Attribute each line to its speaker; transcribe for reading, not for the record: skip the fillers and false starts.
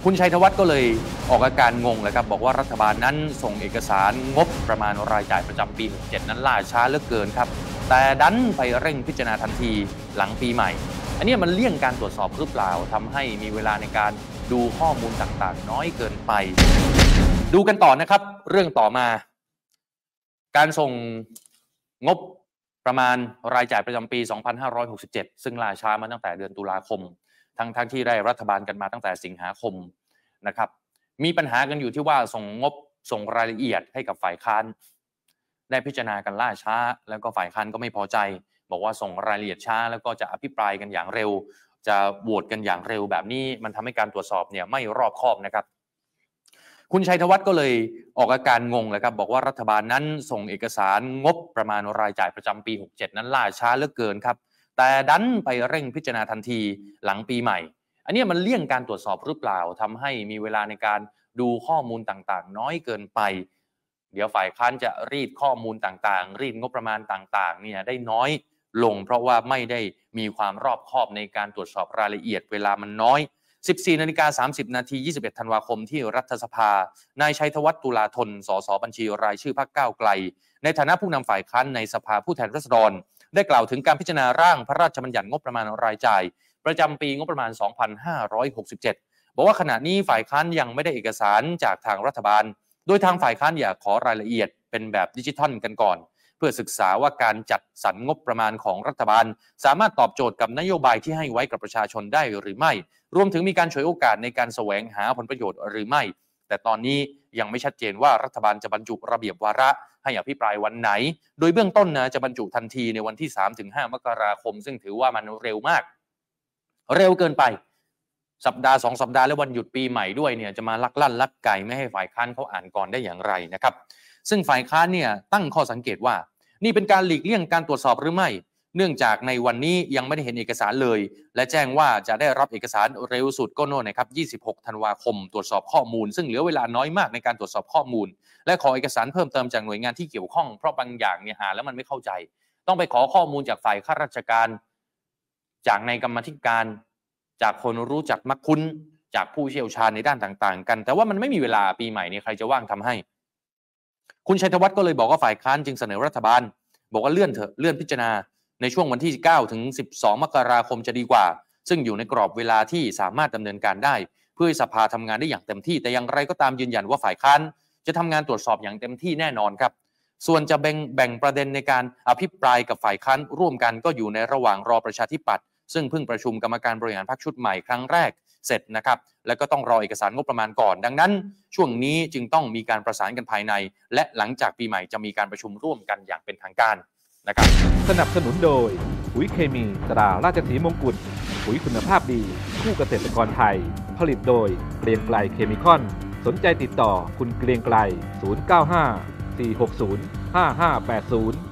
Speaker 1: คุณชัยธวัฒน์ก็เลยออกอาการงงเลยครับบอกว่ารัฐบาลนั้นส่งเอกสารงบประมาณรายจ่ายประจำปี67นั้นล่าช้าเหลือเกินครับแต่ดันไปเร่งพิจารณาทันทีหลังปีใหม่อันนี้มันเลี่ยงการตรวจสอบหรือเปล่าทำให้มีเวลาในการดูข้อมูลต่างๆน้อยเกินไปดูกันต่อนะครับเรื่องต่อมาการส่งงบประมาณรายจ่ายประจำปี2567ซึ่งล่าช้ามาตั้งแต่เดือนตุลาคมทั้งที่ได้รัฐบาลกันมาตั้งแต่สิงหาคมนะครับมีปัญหากันอยู่ที่ว่าส่งรายละเอียดให้กับฝ่ายค้านได้พิจารณากันล่าช้าแล้วก็ฝ่ายค้านก็ไม่พอใจบอกว่าส่งรายละเอียดช้าแล้วก็จะอภิปรายกันอย่างเร็วจะโหวตกันอย่างเร็วแบบนี้มันทำให้การตรวจสอบเนี่ยไม่รอบคอบนะครับคุณชัยธวัฒน์ก็เลยออกอาการงงเลยครับบอกว่ารัฐบาลนั้นส่งเอกสารงบประมาณรายจ่ายประจำปี67นั้นล่าช้าเหลือเกินครับแต่ดันไปเร่งพิจารณาทันทีหลังปีใหม่อันนี้มันเลี่ยงการตรวจสอบหรือเปล่าทำให้มีเวลาในการดูข้อมูลต่างๆน้อยเกินไปเดี๋ยวฝ่ายค้านจะรีดข้อมูลต่างๆรีดงบประมาณต่างๆเนี่ยได้น้อยลงเพราะว่าไม่ได้มีความรอบคอบในการตรวจสอบรายละเอียดเวลามันน้อย14:30 น. 21 ธันวาคมที่รัฐสภานายชัยธวัฒน์ตุลาธนสสบัญชีรายชื่อพรรคก้าวไกลในฐานะผู้นำฝ่ายค้านในสภาผู้แทนราษฎรได้กล่าวถึงการพิจารณาร่างพระราชบัญญัติงบประมาณรายจ่ายประจำปีงบประมาณ2567บอกว่าขณะนี้ฝ่ายค้านยังไม่ได้เอกสารจากทางรัฐบาลโดยทางฝ่ายค้านอยากขอรายละเอียดเป็นแบบดิจิทัลกันก่อนเพื่อศึกษาว่าการจัดสรรงบประมาณของรัฐบาลสามารถตอบโจทย์กับนโยบายที่ให้ไว้กับประชาชนได้หรือไม่รวมถึงมีการฉวยโอกาสในการแสวงหาผลประโยชน์หรือไม่แต่ตอนนี้ยังไม่ชัดเจนว่ารัฐบาลจะบรรจุระเบียบวาระให้อภิปรายวันไหนโดยเบื้องต้นนะจะบรรจุทันทีในวันที่ 3-5 มกราคมซึ่งถือว่ามันเร็วมากเร็วเกินไปสัปดาห์2สัปดาห์และวันหยุดปีใหม่ด้วยเนี่ยจะมาลักลั่นลักไก่ไม่ให้ฝ่ายค้านเขาอ่านก่อนได้อย่างไรนะครับซึ่งฝ่ายค้านเนี่ยตั้งข้อสังเกตว่านี่เป็นการหลีกเลี่ยงการตรวจสอบหรือไม่เนื่องจากในวันนี้ยังไม่ได้เห็นเอกสารเลยและแจ้งว่าจะได้รับเอกสารเร็วสุดก็โน่นนะครับ26 ธันวาคมตรวจสอบข้อมูลซึ่งเหลือเวลาน้อยมากในการตรวจสอบข้อมูลและขอเอกสารเพิ่มเติมจากหน่วยงานที่เกี่ยวข้องเพราะบางอย่างเนี่ยอ่านแล้วมันไม่เข้าใจต้องไปขอข้อมูลจากฝ่ายข้าราชการจากในกรรมาธิการจากคนรู้จักมักคุ้นจากผู้เชี่ยวชาญในด้านต่างๆกันแต่ว่ามันไม่มีเวลาปีใหม่นี้ใครจะว่างทำให้คุณชัยธวัฒน์ก็เลยบอกว่าฝ่ายค้านจึงเสนอรัฐบาลบอกว่าเลื่อนเถอะเลื่อนพิจารณาในช่วงวันที่9 ถึง 12 มกราคมจะดีกว่าซึ่งอยู่ในกรอบเวลาที่สามารถดำเนินการได้เพื่อให้สภาทำงานได้อย่างเต็มที่แต่อย่างไรก็ตามยืนยันว่าฝ่ายค้านจะทำงานตรวจสอบอย่างเต็มที่แน่นอนครับส่วนจะแบ่งประเด็นในการอภิปรายกับฝ่ายค้านร่วมกันก็อยู่ในระหว่างรอประชาธิปัตย์ซึ่งเพิ่งประชุมกรรมการบริหารพรรคชุดใหม่ครั้งแรกเสร็จนะครับแล้วก็ต้องรอเอกสารงบประมาณก่อนดังนั้นช่วงนี้จึงต้องมีการประสานกันภายในและหลังจากปีใหม่จะมีการประชุมร่วมกันอย่างเป็นทางการนะครับ
Speaker 2: สนับสนุนโดยปุ๋ยเคมีตราราชสีมงกุฎปุ๋ยคุณภาพดีคู่เกษตรกรไทยผลิตโดยเกรียงไกรเคมีคอนสนใจติดต่อคุณเกรียงไกร095 460 5580